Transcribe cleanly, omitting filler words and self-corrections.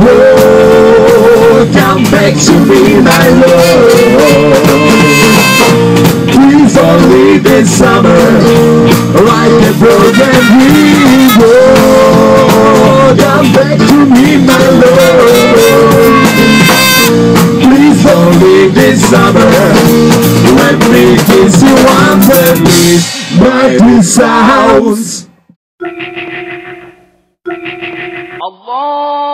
Oh, come back to me, my love. Please don't leave this summer like a broken dream. Oh, come back to me, my love. Please don't leave this summer. Let me kiss you once and please, my two sounds. Allah